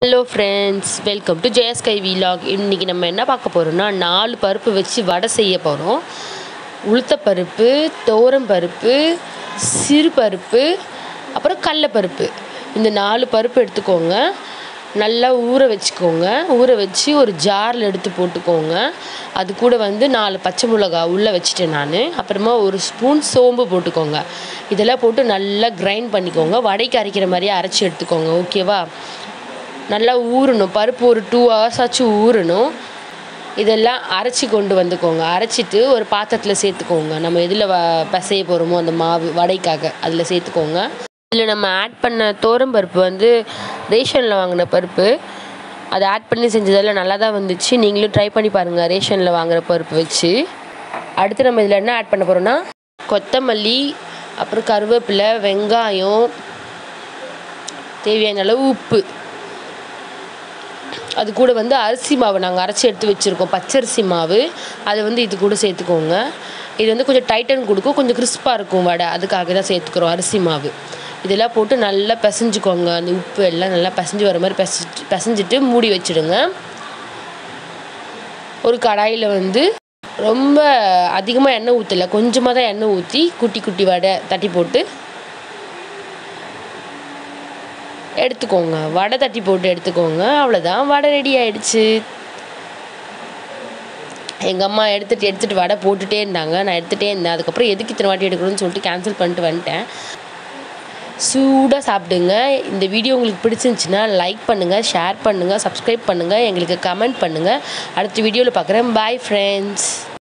Hello friends, welcome to ஜெயஸ்கை வீலாக். இன்றைக்கி நம்ம என்ன பார்க்க போகிறோம்னா 4 பருப்பு வச்சு வடை செய்ய போகிறோம். உளுத்தப்பருப்பு, துவரம்பருப்பு, சிறுபருப்பு, அப்புறம் கடலைப்பருப்பு. இந்த 4 பருப்பு எடுத்துக்கோங்க. நல்லா ஊற வச்சுக்கோங்க. ஊற வச்சு ஒரு ஜாரில் எடுத்து போட்டுக்கோங்க. அது கூட 4 பச்சை மிளகா உள்ளே வச்சுட்டேன் நான். அப்புறமா 1 ஸ்பூன் சோம்பு போட்டுக்கோங்க. இதெல்லாம் போட்டு நல்லா கிரைண்ட் பண்ணிக்கோங்க. வடைக்கு அரைக்கிற மாதிரியே அரைச்சி எடுத்துக்கோங்க. ஓகேவா? நல்லா ஊறணும். பருப்பு ஒரு 2 hours ஆச்சு ஊறணும். இதெல்லாம் அரைச்சி கொண்டு வந்துக்கோங்க. அரைச்சிட்டு ஒரு பாத்திரத்தில் சேர்த்துக்கோங்க. நம்ம எதில் பிசைய போகிறோமோ அந்த மாவு வடைக்காக அதில் சேர்த்துக்கோங்க. இதில் நம்ம ஆட் பண்ண துவரம்பருப்பு ரேஷனில் வாங்கின பருப்பு. அதை ஆட் பண்ணி செஞ்சதெல்லாம் நல்லா தான் வந்துச்சு. நீங்களும் ட்ரை பண்ணி பாருங்கள் ரேஷனில் வாங்குகிற பருப்பு வச்சு. அடுத்து நம்ம இதில் என்ன ஆட் பண்ண போகிறோன்னா கொத்தமல்லி, அப்புறம் கருவேப்பிலை, வெங்காயம், தேவையான அளவு உப்பு. அது கூட அரிசி மாவு நாங்கள் அரைச்சி எடுத்து வச்சுருக்கோம். பச்சரிசி மாவு அதை இது கூட சேர்த்துக்கோங்க. இது கொஞ்சம் டைட்டன் கொடுக்கும், கொஞ்சம் கிறிஸ்பாக இருக்கும் வடை. அதுக்காக தான் சேர்த்துக்கிறோம் அரிசி மாவு. இதெல்லாம் போட்டு நல்லா பிசைஞ்சுக்கோங்க. அந்த உப்பு எல்லாம் நல்லா பிசைஞ்சு வர மாதிரி பிசைஞ்சிட்டு மூடி வச்சுடுங்க. ஒரு கடாயில் ரொம்ப அதிகமாக எண்ணெய் ஊற்றலை, கொஞ்சமாக தான் எண்ணெய் ஊற்றி குட்டி குட்டி வடை தட்டி போட்டு எடுத்துக்கோங்க. வடை தட்டி போட்டு எடுத்துக்கோங்க. அவ்வளோதான், வடை ரெடி ஆகிடுச்சு. எங்கள் அம்மா எடுத்துகிட்டு வடை போட்டுகிட்டே இருந்தாங்க. நான் எடுத்துகிட்டே இருந்தேன். அதுக்கப்புறம் எதுக்கு இத்தனை வாட்டி எடுக்கணும்னு சொல்லிட்டு கேன்சல் பண்ணிட்டு வந்துட்டேன். சூடாக சாப்பிடுங்க. இந்த வீடியோ உங்களுக்கு பிடிச்சிருந்துச்சின்னா லைக் பண்ணுங்கள், ஷேர் பண்ணுங்கள், சப்ஸ்கிரைப் பண்ணுங்கள், எங்களுக்கு கமெண்ட் பண்ணுங்கள். அடுத்த வீடியோவில் பார்க்குறேன். Bye friends.